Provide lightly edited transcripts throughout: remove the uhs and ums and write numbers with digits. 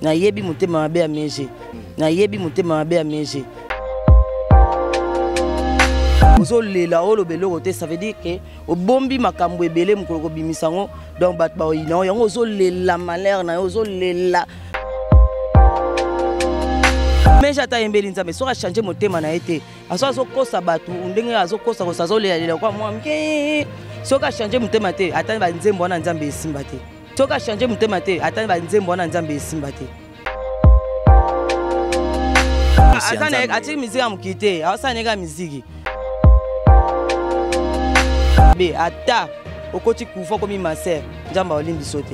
na yebi motema mabe ya meje na yebi motema mabe ya meje ozo lela olo beloko te ça veut dire que obombi makambo ebele mukolo ko bimisango donc bat ba oyina yango ozo lela malheur na ozo lela mais jata yembeli nzambe so ka changer motema na été aso kosa batu ndenge azo kosa ko sazo lela kwa mwa mke so ka changer motema te atani ba nzembo na nzambe esimba te so ka changer motema te atani ba nzembo na nzambe esimba te atani ati miziki amukite asani ka miziki be ata okoti kufa komi maser njamba olimbi sote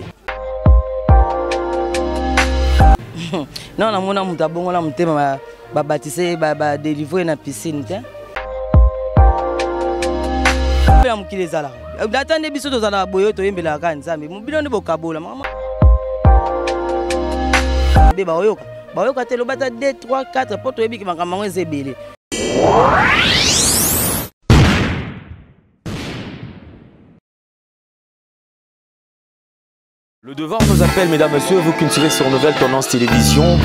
non na mona muta bongo la mutema ba baptiser ba délivrer na piscine te be amukile zala datande biso to zala boyo to yembela ka nzambe mubino ne bokabola mama be bayoka te lo bata 2 3 4 poto yebiki makambo ezebele. Le devoir nous appelle, mesdames, messieurs, vous qui nous suivez sur Nouvelle Tendance Télévision.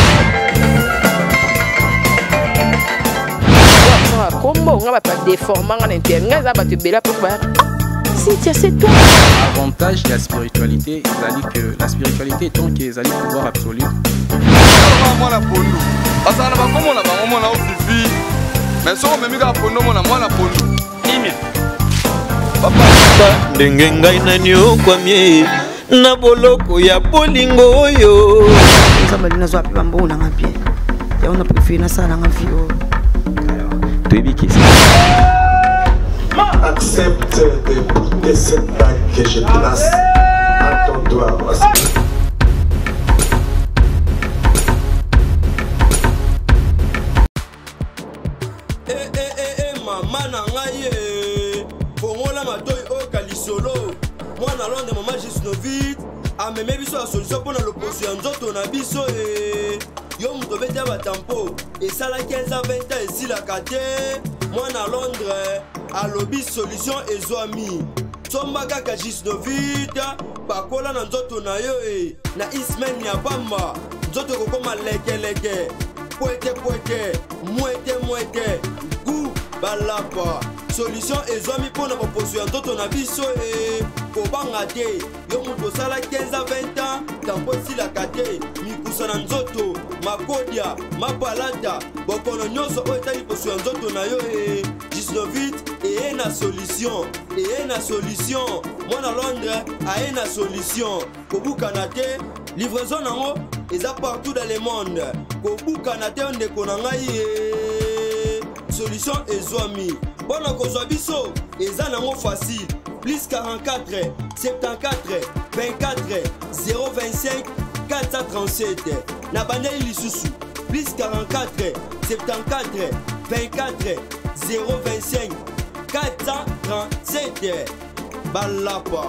Avantage de la spiritualité, que la spiritualité étant qu'ils allaient pouvoir absolu. Na boloko ya bolingo oyo nzambe na zwa pe bambo na ngapie ya ona préféré na sala ngavio Toyebiki accepte d'écouter cette bague que je place à ton doigt. Maman na ngai bongola matoyi o kalisolo mwana londe mama Gisnovit ameme biso la solution pour l'opposition ya nzoto na biso yo muto bete ya batampo esala 15 à 20 ans esilaka te mwana Londres alobi solution ezwami somba kaka Gisnovit pakola na nzoto na yo na ismen ya bamba nzoto kokoma lekeleke poete mwete gu balapa solution ezwami mpona baposo ya nzoto na biso kobanga te yo moto osala 15 à 20 ans tampo esilaka te mikusa na nzoto makodia mapalata bokono nyonso oyo etali poso ya nzoto na yo Gisnovit eye na solution mwana Londres aye na solution kobukana te livraison nango eza partout dans le monde kobukana te ndeko na ngai solution ezwami bona kozwa biso eza nango facile plus 44 74 24 025 437 na bandeli lisusu plus 44 74 24 025 437 balapa.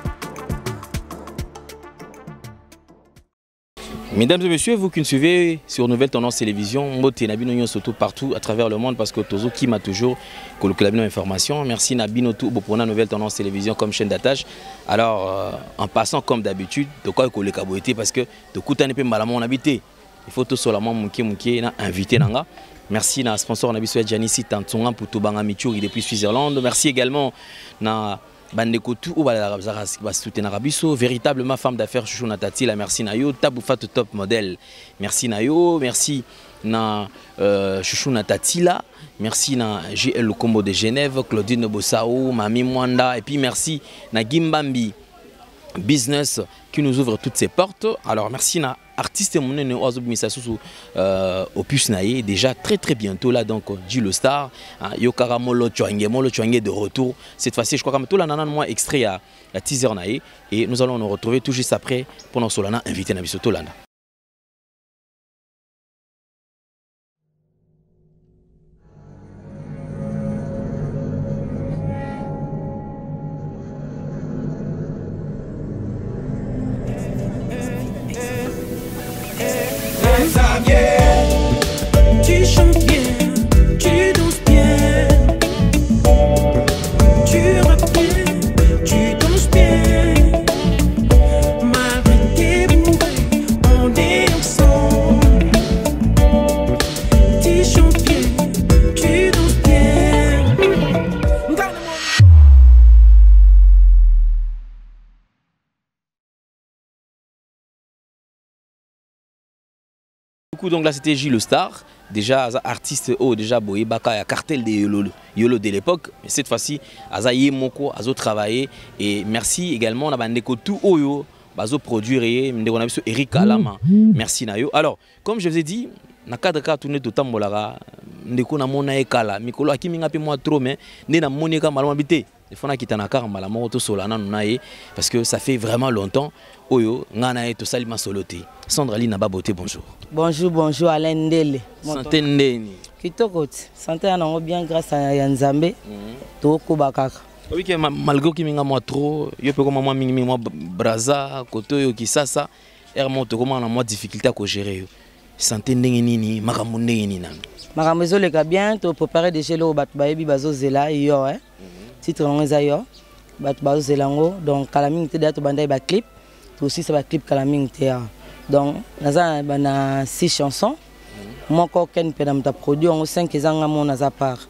Mesdames et messieurs, vous qui nous suivez sur Nouvelle Tendance Télévision, Mbote Nabino surtout partout à travers le monde parce que Tozo qui m'a toujours colloqué l'information. Merci Nabino tout pour la Nouvelle Tendance Télévision comme chaîne d'attache. Alors en passant comme d'habitude, de quoi coller caboité parce que de coup t'en es pas mal à mon habité. Il faut tout seulement mouké na invité nanga. Merci na sponsor Nabiso Janici Tantonga pour tout banga Michouri depuis Suisse-Irlande. Merci également na Bandeko tout ou Arabiso, véritablement femme d'affaires Chouchou Natati, la merci Nayo, Taboufat top modèle. Merci Nayo, merci na Chouchou Natati là, merci na GL le combo de Genève, Claudine Bossao, Mami Mwanda et puis merci na Gimbambi Business qui nous ouvre toutes ses portes. Alors merci na artiste monene oazo bimisasusu opus naé déjà très bientôt là donc dit le star Yokara Molo Chwange de retour cette fois-ci je crois que tout la nana moi extrait à teaser naé et nous allons nous retrouver tout juste après pour notre solana invité na biso tolanda. Tu chantes bien, tu danses bien, tu rappes bien, tu danses bien. Malgré tes bourrées, on Du coup, donc là, c'était Gilles Star. Déjà, artiste, déjà, Boye Baka, il y a cartel de Yolo de l'époque. Mais cette fois-ci, Aza Yemoko, Azo travaillé. Et merci également, on a Bandeko tout Oyo, Bazo produire, on a vu Eric Alama. Merci Nayo. Alors, comme je vous ai dit, na cadre ka tourner tout temps bolara, ndeko na mona ekala, mikolo akimi ngapi moi trop mais né na monika malama bité. Il faut na kitana kar malama to solana naye parce que ça fait vraiment longtemps. Oyo ngana to salima soloté. Sandra Ly Naba Beauté, bonjour. Bonjour, bonjour Alain Ndele. Santé ndeni. Kitoko, santé na bien grâce à Yanzambe. Toko bakaka. Oui, malgré que minga moi trop, yo pe comme moi mingi moi braza, koto yo kisasa, ermonto comment on a moi difficulté à gérer. Santé ndenge nini, makambo ndenge nini na. Makambo ezoleka bien, to préparer déjà le bat bayebi bazo zela yo hein. Titre ngeza yo. Bat bazo zelango donc kalaming te dato bandai ba clip. Aussi ça va clip kalaming te. Donc naza bana 6 chansons. Moi ko ken pe na mta produit on 5 ezanga mon naza part.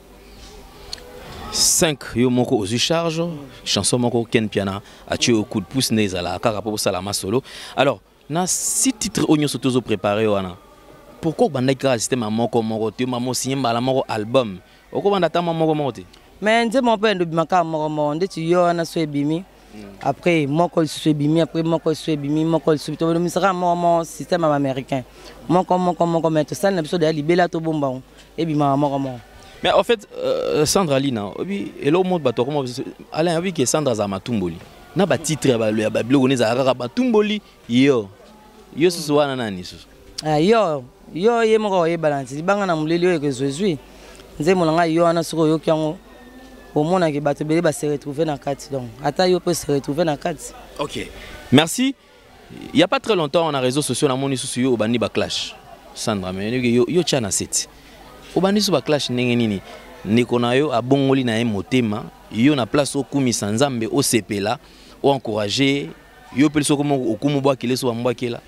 5 yo moko aux charge, chanson moko ken piana a tué au coup de pouce nezala kaka po salama solo. Alors, na 6 titres onyo sotozo préparé wana. Pourquoi bandaka système moko moko te mamo signé mbala moko album. Oko bandata moko moko te. Mais nze mon père ndobimaka moko moko ndeti yo na so ebimi. Après moko so ebimi après moko so ebimi moko so to misaka moko système américain. Moko mais to ça na biso de libela to bomba ebima moko moko. Mais en fait, Sandra Ly, et l'autre monde, Alain a vu que Sandra Zamatumboli. Na ba titre ya ba blog oneza kaka Batumboli yo susu wana nani susu. Yo ye moko ye balance banga na muleli yo ke zozwi. Nze molanga yo ana soko yo kyango. Au mona ke bato bele ba se retrouver na kati donc ata yo peut se retrouver na kati. OK. Merci. Il y a pas très longtemps on a réseaux sociaux na moni susu yo bandi ba clash. Sandra mais yo tchana set. Obandi su ba clash ndenge nini nikona yo abongoli na motema yo na place okumisa nzambe o sepela o encourager yo peliso komo okumu bwa kileso wa mbakela.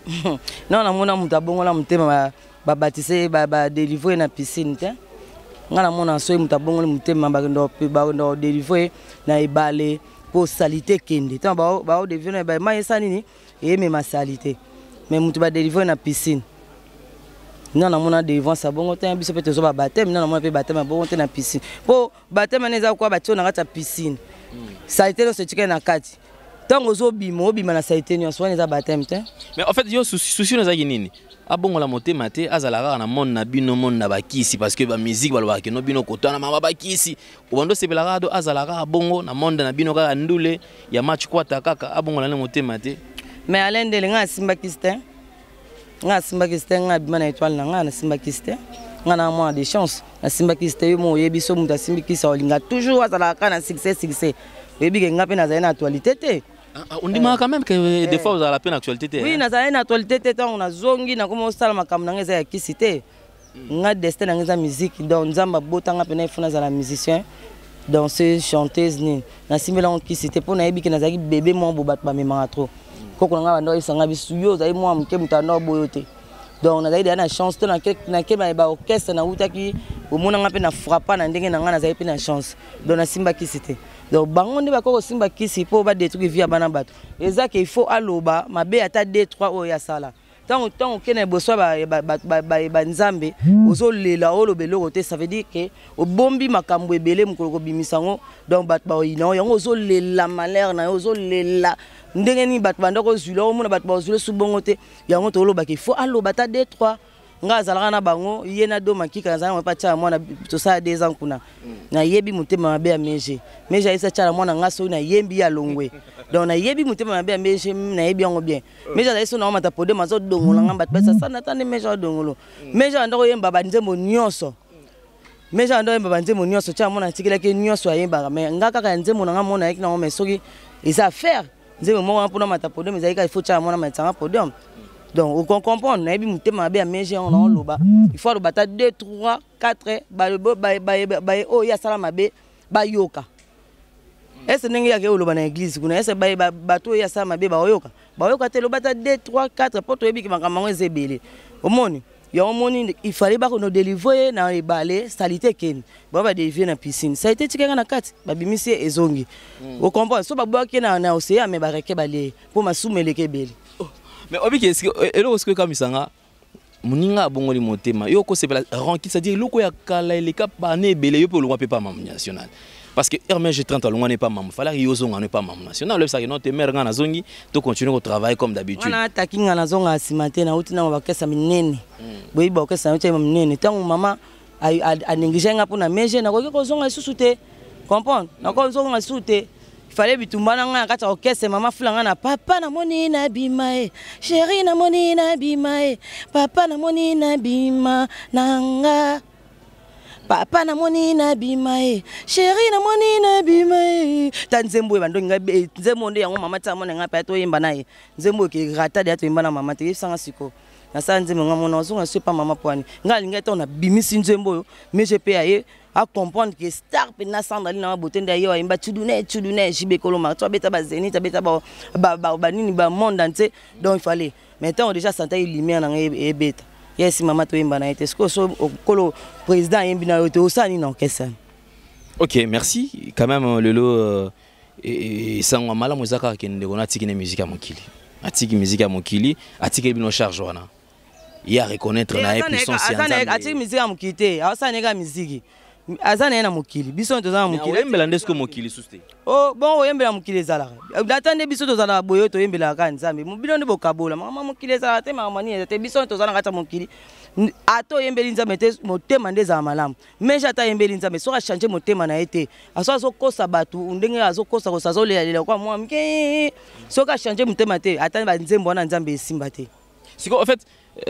Non na mona muta bongola motema ba baptiser ba délivrer na piscine te ngana mona so muta bongoli motema ba ndo délivrer na ibale pour salité kende tant ba o deviner ba maisa nini et même ma salité mais muta ba délivrer na piscine. Non, on a des vents, ça bon, on a un peu de baptême, non, on a un peu de baptême, on a une piscine. Pour baptême, on a quoi bâtir, on a une piscine. Ça a été le secret dans 4. Tant que vous bimo, bima ça a été nous soin les baptême. Mais en fait, yo souci nous a gagné. Ah bon, on l'a monté maté, azalara na monde na bino monde na bakisi parce que ba musique balwa ke no bino kotana mama bakisi. Ondo sebelara do azalara bongo na monde na bino ka ndule ya match kwata kaka abongo na monté maté. Mais Alain de lenga simba kistin. Nga simba kistin nga bima na étoile nga na simba kistin. Nga na moi des chances. Na simba kistin yo mo yebiso muta simba kisa olinga toujours azalara na succès. Yebi ke nga pe na za na actualité te. On dit quand même que des fois vous avez la peine actualité. Oui, na za na actualité te tant on a zongi na comme sala makam na ngeza ya kisité. Nga destin na ngeza musique donc nzamba botanga pe na funa za la musicien. Danseuse, chanteuse ni. Na simela on kisité pour na yebi ke na za bébé mo bo bat ba mema trop. Koko nga bando isanga bisu yo za mo amke mutano boyote. Donc na zaidi na chance na ke ba orchestre na utaki omona nga pe na frappa na ndenge na nga na za pe na chance. Donc na simba kisité. Donc bango nde bakoko simba kisi po ba détruire via bana bato. Eza ke il faut aloba mabe ata 2-3 o ya sala. Tant que boswa ba nzambe ozolela olobelo kote ça veut dire que obombi makambo ebele mukolo bimisango donc bat ba ino yango ozolela malheur na ozolela ndenge ni bat bandako zula omona bat ba zula subongo te yango to loba ke il faut aloba ta 2-3 nga zalaka na bango yena do makika na pa tia mwana to sa 2 ans kuna na yebi mutema mabe ya meje isa tia mwana nga so na yembi ya longwe donc na yebi mutema mabe ya meje na yebi yango bien meje za iso na mata pode mazo dongola ngamba pesa sana tane meje dongolo meje ndako yemba banzembo nyonso meje ndo yemba banzembo nyonso tia mwana tikela ke nyonso ayemba mais nga kaka nzembo na mona yeki na ngo soki isa faire nzembo mo mpona mata pode mais il faut tia mwana matanga podium. Donc, on comprend, on a eu un thème à bien gérer, on a loba. Il faut le battre 2, 3, 4, oh, il y a ça là, ba yoka. Est-ce que n'y a que au loba dans l'église, vous est-ce que bateau il y a ça, ma bé ba yoka. Ba yoka te le battre 2, 3, 4, pour toi, qui m'a comment zébélé. Au monde, il y a un monde, il fallait pas qu'on nous délivre dans les balais, salité ken. Ba ba délivrer dans piscine. Ça a été tiré dans 4, ba bimisi et zongi. Vous comprenez, so ba boire qui na océan, mais ba reke balé pour ma soumele kebeli. Mais obi est-ce que comme ça moninga bongoli motema yo ko sepela ranki c'est-à-dire loko ya kala eleka bane belé yo pe longwa pe pas membre national parce que Hermès G30 longwa n'est pas membre fallait yo zonga n'est pas membre national le ça que non te mère ngana zongi to continuer au travail comme d'habitude na taki ngana zonga asimate na uti na bakesa minene boyi bakesa uti minene tangu mama a négligé nga pour na meje na ko zonga susu te comprendre na ko zonga susu te fallait bitumbana nga kata orchestre mama fulanga na papa na moni na bimae chérie na moni na bimae papa na moni na bima nanga papa na moni na bimae chérie na moni na bimae tanzembo bando nga nzembo nde yango mama tsa mona nga pa to yemba nae nzembo ke rata de to yemba na mama te sanga siko na sa nzembo nga mona zonga sepa mama poani nga linga to na bimisi nzembo mais je peux aye à comprendre que star pe na Sandrine na beauté ndayo imba tudune jibe koloma to beta ba zenith beta ba nini ba monde entier donc il fallait maintenant déjà sentir lumière na e beta yes mama to imba na été so kolo président yembi na yote osani non kessa. OK, merci quand même lelo et sangwa mala mozaka kende kona tiki na musique ya mokili atiki musique ya mokili atiki bino charge wana ya reconnaître na puissance ya nzambe atiki musique ya mokili te asani ka musique azana na mokili biso tozana mokili oyembela ndesko mokili suste oh bon oyembela mokili ezala datande biso tozana boyo toyembela ka nzambe mobilo nde bokabola mama mokili ezala te mama ni te biso tozana kata mokili ato yembeli nzambe te motema nde za malamu mais jata yembeli nzambe soka changer motema na ete aso kosa batu ndenge azokosa kosa zolela kwa mwa mke soka changer motema te atani ba nzembo na nzambe esimba te siko en fait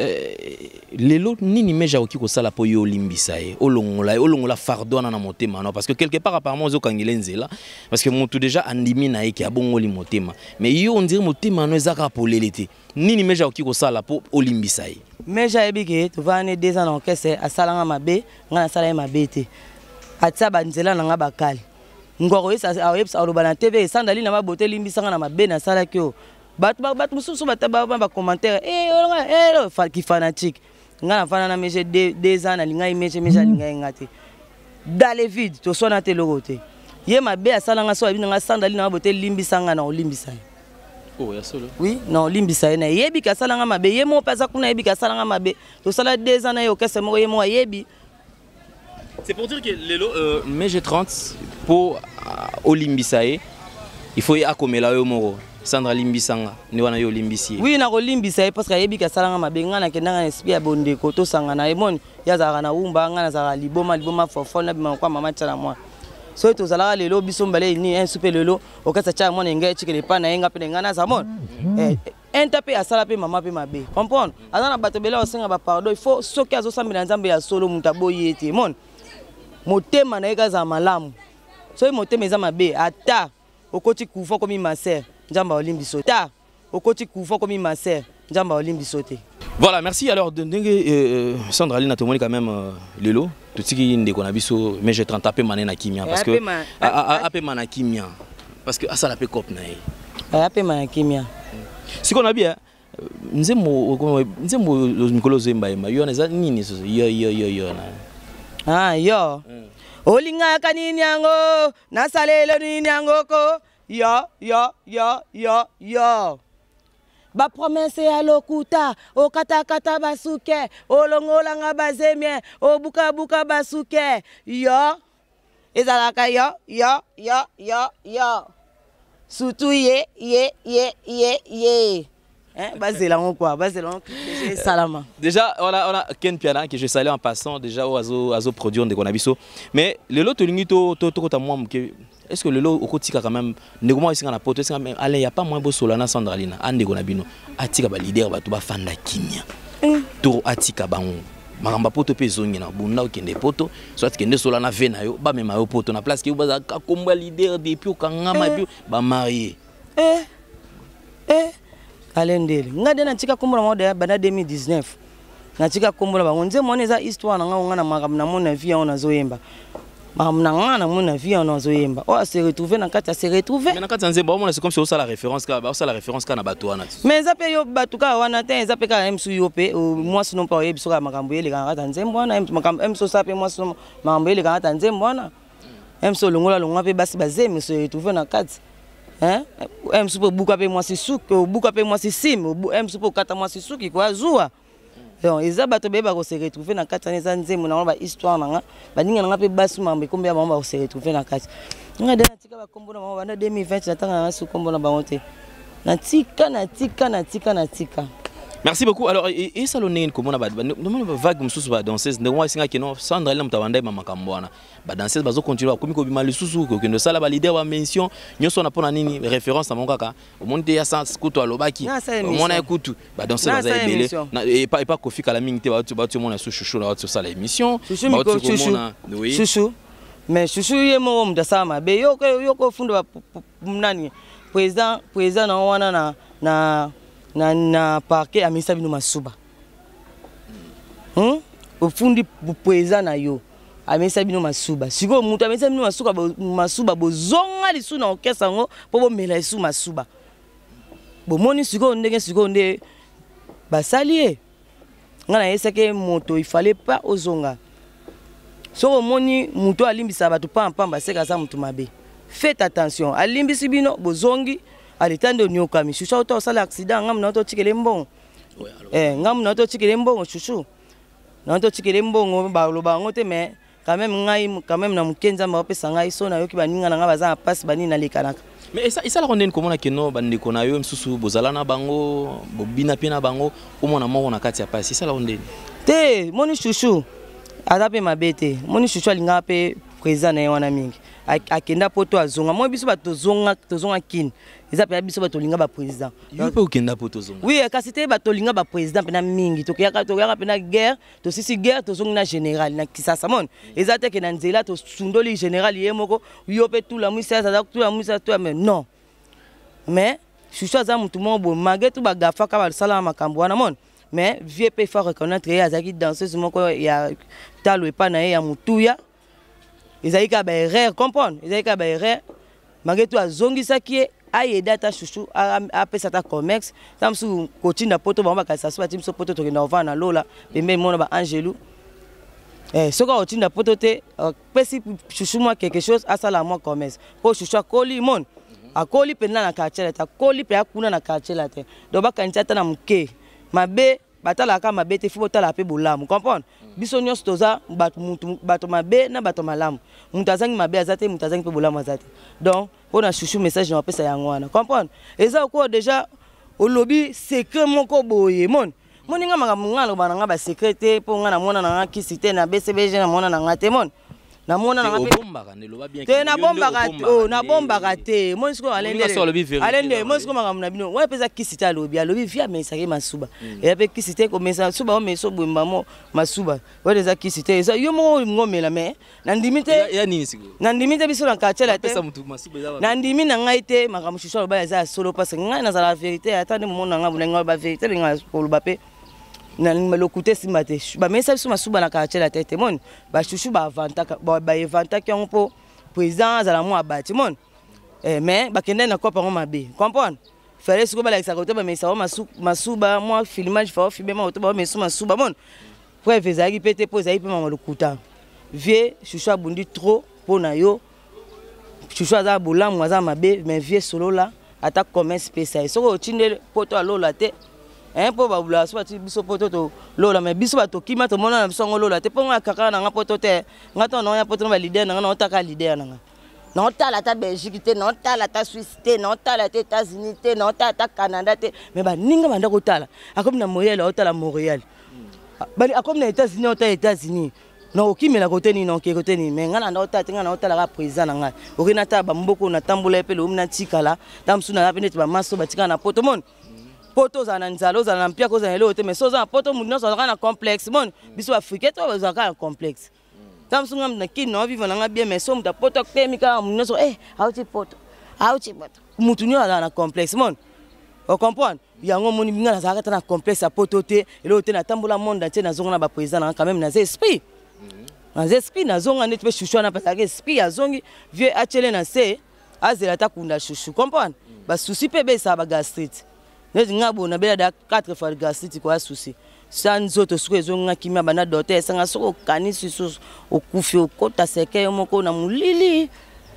lelo nini meja oki ko sala po yo limbisa e olongola fardo na motema non parce que quelque part apparemment zo kangile nzela parce que mon tout déjà andimi na eki abongoli motema mais yo on dirait motema no ezaka polelete nini meja oki ko sala po olimbisa e meja ebike to vane 2 ans na orchestre asalanga mabe ngana sala mabe te atsa ba nzela na nga bakali ngoko yesa ayebsa aloba na TV Sandrine na mabote limbisa nga na mabe na sala kyo bat mususu ba commentaire olonga ki fanatique ngana fana na meje 2 ans na linga meje linga ngate dans les vides to sona te logote ye mabe asala nga so abina nga Sandrine na bote limbisa nga na olimbisa oh ya solo oui non limbisa na yebi ka sala nga mabe ye mo pesa kuna yebi ka sala nga mabe to sala 2 ans na yo kese mo ye mo yebi. C'est pour dire que lelo meje 30 pour olimbisae il faut y akomela yo moro Sandra limbisanga ni wana yo limbisi oui na ko limbisa parce que yebi ka salanga mabenga na kendanga esprit ya bonde ko to sanga na emoni ya zaka na umba nga na zaka liboma fofona bima kwa mama tala moi so to zala lelo biso mbale ni un super lelo o kasa cha mona ngai chikele pa na yenga pe ngana zamon entape asala pe mama pe mabe comprendre azana bato bela osenga ba pardon il faut soki azo sambela nzambe ya solo mutaboyi ete mon motema na eka za malamu so motema eza mabe ata okoti kufa komi maser njamba olimbiso ta okoti kufa komi maser njamba olimbiso te. Voilà, merci. Alors Sandrine Natomoni quand même lelo tout ce qui ndeko na biso mais j'ai 30 tapé mané na kimia parce que apé mana kimia parce que ça la pe cop na e apé mana kimia si qu'on a bien nzembo mikolo zemba yo na nini so yo na yo olinga kanini yango nasalelo nini yango ko yo ba promesse ya lokuta o kata basuke olongola nga bazemie o buka basuke yo ezalaka yo surtout ye bazela quoi bazela salama. Déjà on a Ken Piana que je salue en passant déjà au azo produire de konabiso mais le lot to kota moi est-ce que le lot au kotika quand même ndeko isinga na poto isinga allez y a pas moins beau solana Sandrine ande konabino atika ba leader ba to ba fanda kimia to atika bango makamba poto pe zongi na bunda okende poto soit kende solana vena yo ba mema yo poto na place ki ba ka komba leader depuis okangama puis ba marié kalendele ngade na tika kombola moda bana 2019 na tika kombola bango nze mona eza histoire nga na makambo na mona vie on zoyemba makambo na mona vie on zoyemba o se retrouver na kati se retrouver mais na kati nze ba mona c'est comme si on la référence ka na bato wana mais za pe yo bato ka wana te za pe ka emsu yo pe moi sinon pas yebiso ka makambo yele ka kata nze mbona makambo emso sa pe moi sinon makambo yele ka kata nze mbona emso longola pe basi bazeme se retrouver na kati. Hein? M super buka pe moi c'est souk, buka pe moi c'est sim, M super kata moi c'est souk quoi zoua. donc eza bato beba ko se retrouver na kati na nzembo na ba histoire nanga baninga nanga pe basu mambe kombe ba ba se retrouver na kati nga dana tika ba kombo na ba 2020 na tanga na su kombo na bango te na tika. Merci beaucoup. Alors, et ça l'on est comme on a vague mususu ba danseuse de moi singa kino Sandra elle mtawanda mama kambwana ba danseuse bazo continuer comme ko bima lisusu ko kendo sala ba leader wa mention nyoso na pona nini référence na mon kaka au monde ya sans kuto alobaki mon na kutu ba danseuse baza ebele et pas Kofi Kalami te ba tu mon na sou chouchou na sur sala émission chouchou mais chouchou ye mo mdasama be yoko fundo nani président na wana na parquet amisa bino masuba ofundi président na yo amisa bino masuba siko mutu amisa bino masuba bozonga lisu na okesa ngo po bomela lisu masuba bomoni siko nde basalie ngana yesake moto il fallait pas ozonga so moni mutu alimbisa bato pamba seka za mutu mabe faites attention alimbisi bino bozongi alitande onyokami chouchou auto sala accident ngam na auto tikele mbongo ngam na auto tikele mbongo chouchou na auto tikele mbongo ba loba ngote mais quand même na mukenza ma opesa ngai so na yoki baninga na nga baza passe bani na lekanaka mais ça la ronde komona keno bande kona yo msusu bozala na bango bobina pe na bango omona moko na kati ya passe ça la ronde te moni chouchou adape mabete moni chouchou alinga pe président na wana mingi akenda poto azonga mo biso bato tozonga kin eza pe biso bato linga ba président yo pe okenda poto zonga oui kasi te bato linga ba président pe na mingi tokiyaka pe na guerre to sisi guerre tozonga na général na kisasa mon eza te ke na nzela to sundoli général yemoko yo pe tout la mwisa za tout la mwisa to mais non mais chouchou za mutu mo bo mage tu bagafa ka ba sala makambo wana mon mais vieux pe faut reconnaître ya zaki danseuse moko ya talo epa na ya mutuya Isaïka ba erreur comprendre Isaïka ba erreur magetu azongisaki ayeda ta chouchou a pesa ta comex tamsu kotinda poto ba makasa so batimso poto to na ovana lola pembe mona ba Angelou soka otinda poto te pesi chouchou moi quelque chose asala moi comex po chouchou akoli mon akoli penna na quartier ta akoli pe akuna na quartier te do ba kanisa na muke mabe batala ka mabe te fo tala pe bolamu comprendre biso nyos toza bato mabe na bato malamu mutazangi mabe azate mutazangi pe bolamu azate donc pona chouchou message na pesa yango wana comprendre eza ko déjà au lobby secret moko boye mon moninga ngalo bananga ba secret po ngana mona na kisite na BCBG na mona na ngate mon na mona na te na bomba te mon siko alende mon siko makamuna bino wa pesa kisite alobi via mesake masuba et avec kisite ko mesa suba o meso bwemba mo masuba wa des kisite ça yo mo ngomela me na ndimite ya nini siko na ndimite biso na kachela te na ndimi na ngai te makamushisho aloba za solo parce ngai na la vérité attendez mo na ngabuna ngaba ba vérité ngai ko lobape na malokute simate ba mesa biso masuba na kachela tete mon ba chouchou ba evanta ki on président za la mo abati mon mais ba kende na kopa mabe comprendre fallait siko ba la sakote ba mesa masuba moi filmage fa filmer ma oto ba mesa masuba mon preuve ezaki pete po ezaki pe malokuta vie chouchou abundi trop pona yo chouchou za bolamu za mabe mais vie solo la ata commerce spécial soko otinde poto alola te po ba bula so bati biso poto to lola mais biso bato kima to mona na biso lola te po nga kaka na nga poto te nga to no ya poto ba leader na nga otaka leader na nga na otala ta Belgique te na otala ta Suisse te na otala ta États-Unis te na otala ta Canada te mais ba ninga banda ko tala akomi na Montréal otala Montréal bali akomi na États-Unis otala États-Unis no okimela kote ni no kote ni mais nga na otala te nga na otala ka président na nga okina ta ba mboko na tambola pe lo mna tikala tamsu na pe net ba maso batika na poto mon poto za na nzalo za na mpia ko za lelo te mais so za poto muno so na complexe mon biso africain to za ka complexe tamsunga na kino vivre na bien mais so mta poto kemika muno so auti poto mutu nyo na complexe mon o comprendre yango moni binga za ka na complexe a poto te lelo te na tambola monde entier na zonga na ba président na quand même na esprit na esprit na zonga net pe chouchou na pesa esprit ya zongi vieux achele na se azela ta kunda chouchou comprendre ba souci pe be sa ba gastrite nezi ngabo na bela da 4 fois gastrite ko souci sans autres suko ezonga kimia bana docteur sanga soko kanisi susu okufi okota seke moko na mulili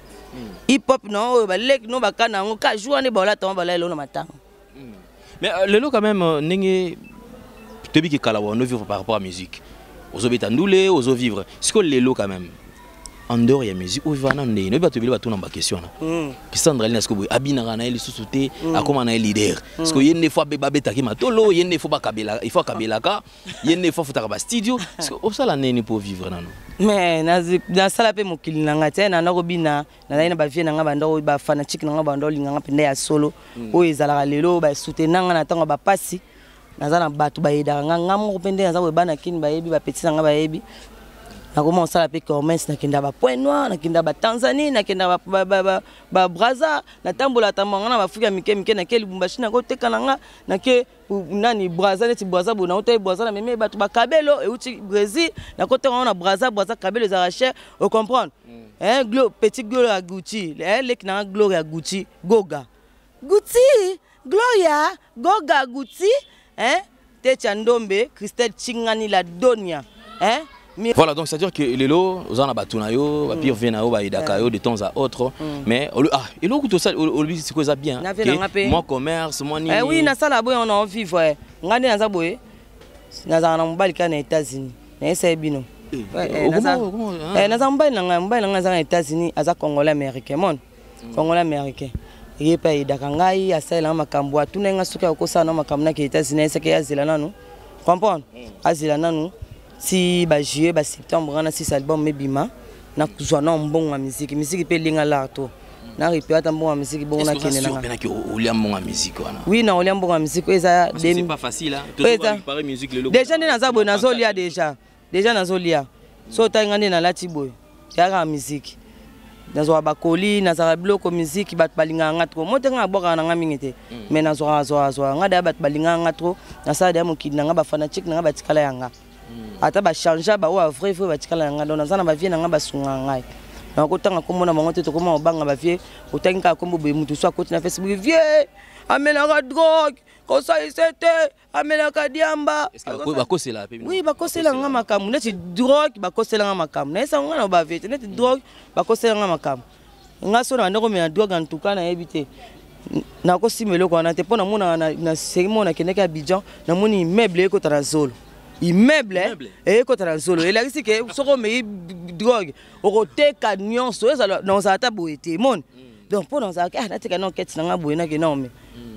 hip hop no ba lek no ba kana ngo ka jour ne ba la tomba la lelo na matanga mais lelo quand même ninge tu que kala on vivre par rapport à la musique ozo betandoule ozo vivre ce que lelo quand même en dehors ya musique o vivana ndé no ba to bile ba tuna ba question na Sandra Lina sko boy abina kana ele susute akoma na leader parce que yende fois ba betaki matolo yende fois ba kabela il faut kabela ka yende fois futa ba studio parce que o sala neni pour vivre nano mais na sala pe mokili nanga te na ko bina na ina ba vie nanga bando ba fanatique nanga bando linga pende ya solo o ezala lelo ba soutenanga na tango ba pasi nazana batu ba yeda nga mo pende naza ko bana kini ba yebi ba petit nanga ba yebi na comment ça la pe commerce na kinda ba Point Noir na kinda ba Tanzanie na kinda ba Brazza na tambola tambanga na Afrika mike na ke Lubumbashi na ko tekananga na ke nani Brazza neti Brazza bona ote Brazza na meme batu ba Kabelo e uti Brésil na ko tekana na Brazza Kabelo za cher on comprendre petit gloire à Gucci lek na gloire à Gucci Goga Gloria Goga Gucci Techa Ndombe Christelle Chingani la Donia Voilà, donc c'est-à-dire que les lots, aux en batunayo, va pire venao, va idakayo de temps à autre, mais et l'autre tout ça, c'est quoi ça bien? Moi commerce, moi ni. Oui, na ça là-bas on a envie ouais. Ngande na ça boy. Na za na mbali kana États-Unis. Na essa bino. Na za mbali na za États-Unis, aza Congolais américain mon. Congolais américain. Il pa idaka ngai asala makambo atuna nga suka ko sana makambo na ke États-Unis essa ke azila nanu. Comprendre? Azila nanu. Si ba juillet ba septembre on a 6 albums mebima na kuzwa na mbongo musique pe linga larto na ripéter ta mbongo musique bon na kenela nga est-ce que olia mbongo musique wana oui na olia mbongo musique eza c'est pas facile hein tout préparer musique le déjà na za boy na zolia déjà na zolia so ta ngande na lati boy ya musique na zo ba koli na za bloko musique bat balinga nga trop motenga boka na nga mingete mais na zo ngada bat balinga nga trop na sa da mo kidna nga ba fanatique nga batikala yanga ata ba changer ba wa vrai batikala nga dona zana ba vie nga basunga ngai na ko tanga ko mona bango te to ko ma banga ba vie o tanga ko mbo mutu so ko na Facebook vie amela ka drogue ko sa isete amela ka diamba est-ce que ba kosela pe oui ba kosela nga makamu neti drogue ba kosela nga makamu na esa nga na ba vie neti drogue ba kosela nga makamu nga so na ndeko me na drogue en tout cas na ebité na ko simelo ko na te pona mona na serimo na keneka Abidjan na moni meuble ko tranzolo immeuble et ko tranzolo et là ici que soko me drogue o te camion so ça dans sa table était mon donc pour dans ça na te kana enquête na ngabo na ke na me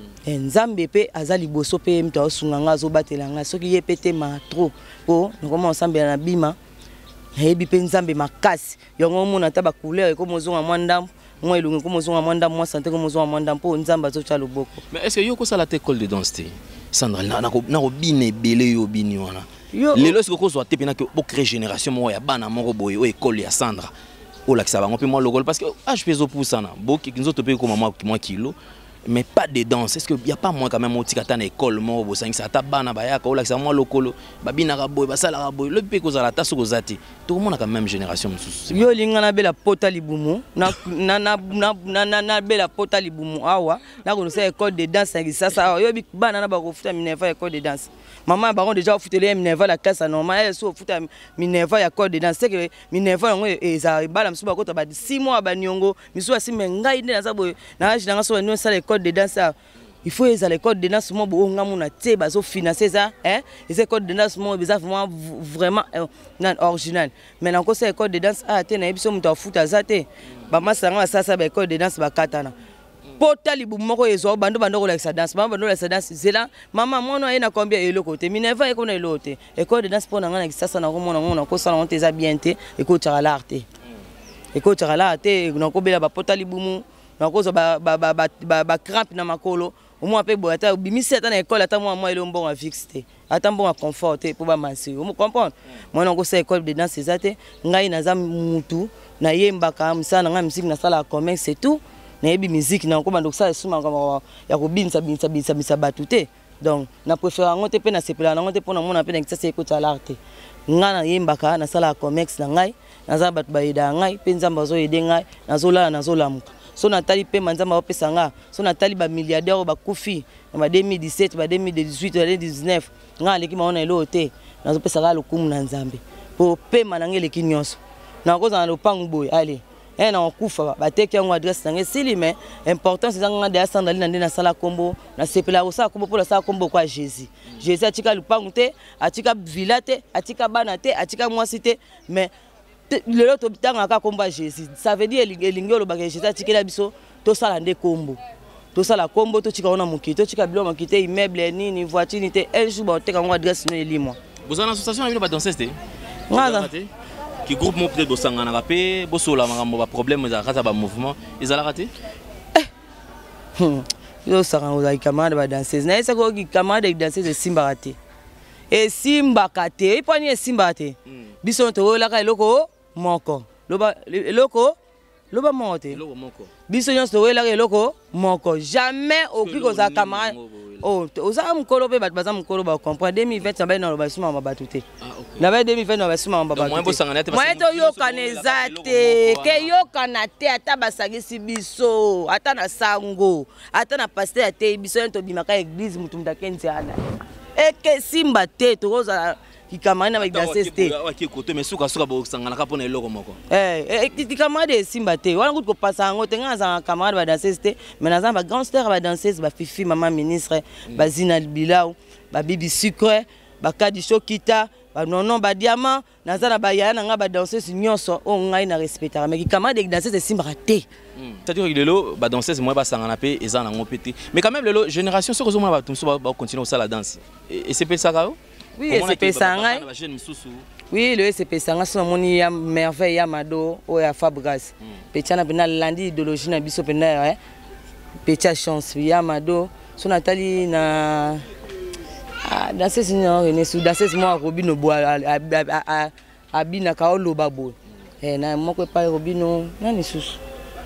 nzambe pe azali boso pe mto osunga nga zo batela nga soki ye pete ma trop po ngoma ensemble na bima hebi pe nzambe makasi yongo mona ta ba couleur ko mozonga mwandam moi elungu ko mozonga mwandam moi santé ko mozonga mwandam po nzamba zo cha loboko mais est-ce que yoko sala te école de danse Sandra na ko bine belé yo bini wana lelo est-ce que ko zo te pena que bo créer génération mo ya bana moko boye o école ya Sandra o la ki ça va pe moi local parce que je fais zo pour ça na bo ki nzo to pe ko moi kilo mais pas de danse est-ce que y a pas moins quand même au tikata na école mo bo sangisa ta bana ba ya ka o la ki ça moi lokolo babina ka boye ba sala ka boye le pe ko za la taso ko zati tout le monde a quand même génération yo linga na bela pota libumu na bela pota libumu awa na ko sa école de danse sangisa ça yo bi bana na ba ko futa Minerva école de danse maman baron déjà futelé Minerva la classe normale elle so futa Minerva école de danse c'est que Minerva ngo eza bala msuba ko to ba 6 mois ba nyongo misu asime ngai nde na za boye na age na so no sala école de danse il faut les écoles de danse mo bo nga mona te bazo financer ça les écoles de danse mo bizarre vraiment non original mais na ko sa école de danse te na ebiso muto afuta za te ba masanga sa ba école de danse ba katana pota libu moko ezo bando ko la danse bando la danse zela mama mono ena combien elo côté Minerva e ko na elo te école de danse pona nga na kisasa na ko mona ko sala on te za bien te e ko tshara l'arte e ko tshara l'arte na ko bela ba pota libu mu na ko zo ba crampe na makolo au moins pe boata bimisi ata na école ata moi ile mbongo a fixé ata mbongo a conforté pour ba mansi vous comprendre moi na ko sa école de danse ezate ngai na za mutu na yembaka msana nga musique na sala commerce c'est tout na yebi musique na ko bando ça suma ya ko binsa batu te donc na préfère ngote pe na sepela na ngote pona mona pe na kitasa ko tsa l'arte nga na yembaka na sala commerce na ngai na za batu ba ida ngai pe nzamba zo yede ngai na zolamuka so natali pe manzama opesa nga so natali ba milliardaire ba kufi na 2017 ba 2018 ba 2019 nga leki maona elo te nazo pesa ga lokumu na nzambe po pe manangele kinyonso na koza na lopangu boy allez na okufa bateki yango adresse nange sili mais importance ezanga de Sandraline nde na sala kombo na sepela osala kombo pour la sala kombo kwa Jésus. Jésus atika lupangu te, atika villa te, atika bana te, atika mwasi te mais lelo to bitanga ka komba Jésus. Ça veut dire elingi olobaka Jésus atikela biso to sala nde kombo. To sala kombo to tika ona mokito, to tika bilo mokite immeuble ni voiture ni te un jour ba teka ngo adresse no elimo. Vous avez une association avec les danseuses te? Ngana. Qui groupe mo peut-être bosanga na rapé, bosola makambo ba problème za kata ba mouvement, ils ala raté? Yo sanga oza camarade ba danseuse. Na esa ko ki camarade de danseuse Simba raté. Et Simba kate, ipani Simba te. Biso to la ka eloko moko. Loba eloko loba monte. Eloko moko. Biso nyonso to la ka eloko moko. Jamais okiko za camarade. Oh, oza mukolo pe bat baza mukolo ba comprendre 2020 na ba na ba suma mabatu te. Na ba 2020 na ba suma mabatu. Moi to yoka nezate, ke yoka na te ata basagisi biso, ata na sango, ata na pasteur te biso to bimaka église mutu mdakenzi ana. Eke Simba te to oza ki kamana ba danser te. Ki koto mais suka suka bo sangana ka pona eloko moko. Ki kamade Simba te. Wana kuko pasa ngo te ngaza kamade ba danser te, mais naza ba grand star ba danser ba Fifi maman ministre, ba Zina Bilaou, ba Bibi Sucre, ba Kadi Shokita, ba nonon ba diamant, naza na ba yana nga ba danser nyonso o ngai na respecter mais ki kamade danser Simba te. C'est-à-dire que lelo ba danseuse moi ba sangana pe eza na ngopete. Mais quand même lelo génération sur ba tumso ba continuer au la danse. Et c'est ça ka? Oui, SCP Sangay. Oui, le SCP Sangay, c'est mon merveille Yamado ou à Fabregas. Petit na pena landi idéologie na biso pena petit chance Yamado. Son Nathalie na danser sinon ne sous danser moi Robino bois abina kaolo babo. Na moko pa Robino nani sous.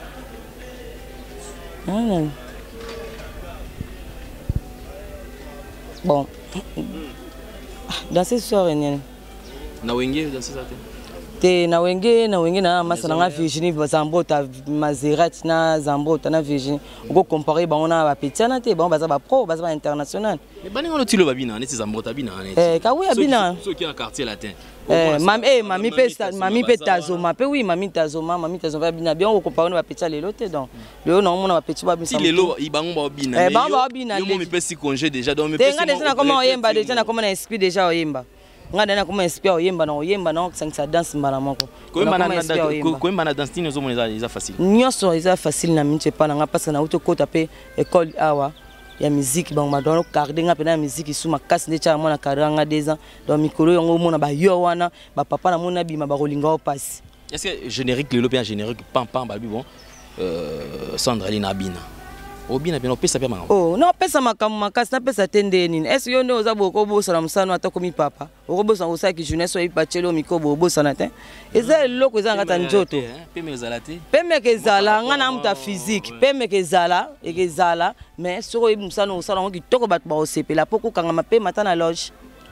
Bon. Dans ces soirées, na wenge dans ces te na wenge na masa na Virginie Zambota Maserati na Zambota na Virginie ko comparer ba ona ba petana te ba baza ba pro baza ba international mais bani ngolo tilo babina ne Zambota bina ne ka oui abina ceux qui en quartier latin mami pe tazoma pe oui mami tazoma bina bien ko comparer ba petana lelo te donc lelo na mona ba petit ba si lelo ibango ba bina ba bina yo mo me pesi congé déjà donc me pesi déjà na comment oyemba déjà na comment na esprit déjà oyemba ngada na kuma espia oyemba na sangisa dance mbala moko ko na dance tino zo moneza eza facile nyoso eza facile na minche pa na parce na auto kota pe école awa ya musique ba madona garder nga pe na musique suma kasi nde cha mona karanga 2 ans donc mikolo yango mona ba yo wana ba papa na mona bima ba rolinga o passe est-ce que générique le bien générique pam ba bon Sandraline abina obina bino pesa pe manga oh non pesa makamu makasi na pesa tende nini est-ce yo ndio uzabo ko bosa na musano atako mi papa okobosa usaki jeunesse oyi pachelo mikobo bosa na te eza loko eza ngata njoto peme ezala te peme kezala ngana muta physique peme kezala ekezala mais soko yi musano usala ngo kitoko bat ba osepela poko kanga mape mata na loge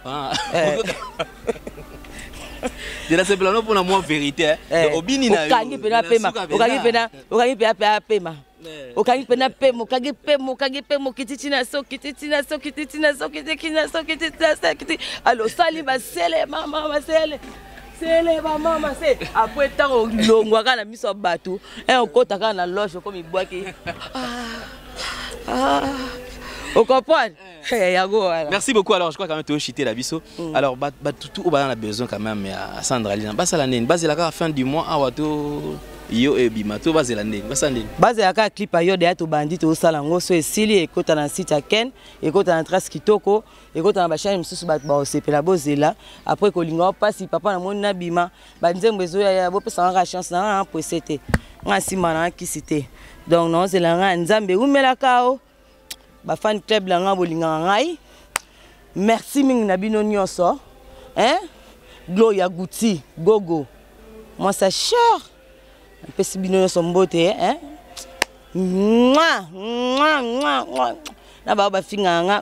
de la sepelano pour la moi vérité obini na okangi pena pema okangi pena pema okangi pena pemo okagi pemo kititina so alors sali basele mama basele sele mama se après tant longwa kana miso batu okota kana loge comme ibwaki au comprendre. Merci beaucoup. Alors, je crois quand même que tu as chité la biso. Alors, tout on a besoin quand même à Sandraline. Basa la nene. Basa la fin du mois. Awato yo e bimato. Basa la nene. Basa nene. Basa la clip ayo de ato bandit au salango so esili ekota na site Ken ekota na trace kitoko ekota na bachani msusu bat ba osepela bozela après ko linga pasi papa na moni na bima banzembo ezo ya bo pesa nga chance na pour c'était nga simana kisite donc non c'est la nga nzambe umela kao ba fan club la nga bolinga ngai merci mingi na bino nyonso Gloria Guti gogo moi sa cher pesi bino nyonso mbote na ba finga nga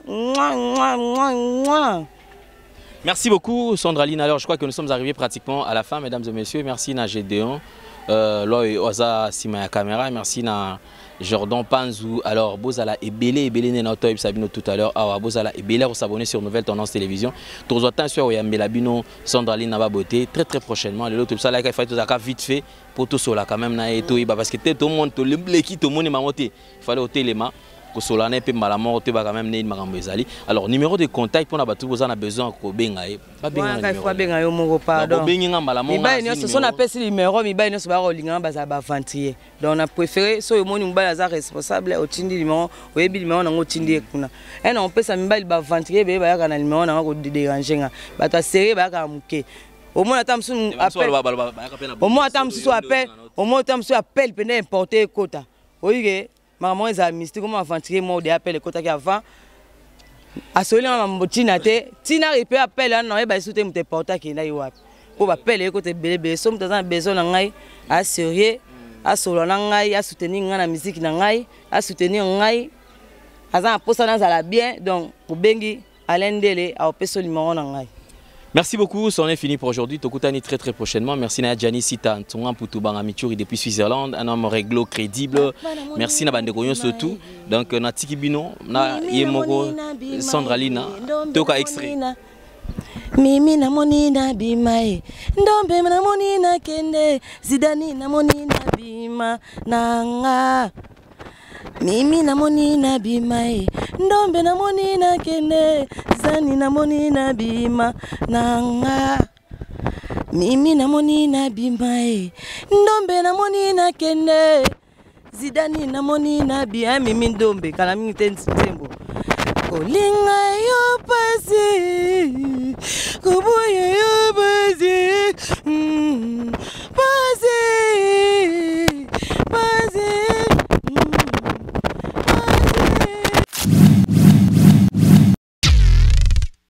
Merci beaucoup Sandraline. Alors je crois que nous sommes arrivés pratiquement à la fin mesdames et messieurs. Merci na Gédéon Loy oza sima ya caméra. Merci na Jordan Panzou. Alors bozala ebele na toy sabino tout à l'heure. Ah bozala ebele pour s'abonner sur Nouvelle Tendance Télévision. Tous attention ya Melabino Sandraline na ba beauté très prochainement. Le tout ça là il faut tout ça vite fait pour tout cela quand même na et tout parce que tout le monde tout le qui tout le monde mamoté. Il fallait au téléma que cela n'est pas malamment tu vas quand même né makambo ezali. Alors numéro de contact pour na batu vous en a besoin ko benga e. Ba benga numéro. Ba benga yo moko pardon. Ba benga malammo. Mibai nyonso so na pesi numéro mibai nyonso ba rolinga baza ba ventier. Donc on a préféré so yo moni mibai aza responsable au tindi numéro oyebi numéro nango tindi kuna. Et non on peut ça mibai ba ventier be ba yaka na numéro nango ko déranger nga. Ba ta série ba ka muke. Au moins attends appel. Au moins attends appel. Au moins attends appel pendant importer quota. Oyige maman est mystique comment aventurer moi de appel quota qui avant. Asoli na mbotina te tina repe appel na e ba soute mte porta ki na iwapi ko ba appel ko te belebe so mta za besoin na ngai a sérieux a solo na ngai a soutenir ngai na musique na ngai a soutenir ngai aza posa na za bien donc pour bengi alendele a peso numéro na ngai. Merci beaucoup, c'en est fini pour aujourd'hui. Tokutani très prochainement. Merci na Gianni Sita Ntonga Poutouba Mituri depuis Suisse-Irlande, un homme réglo crédible. Merci na bande goyon surtout. Donc na Tikibino, na Yemoko Sandralina, toka extrait. Mimi na monina bimae, ndombe na monina kende, zidani na monina bima nanga. Mimi na monina bimae, ndombe na monina kende, zani na monina bima nanga. Mimi na monina bimae, ndombe na monina kende, zidani na monina bima. Mimi ndombe kala mingi tembo. Olinga yo pasi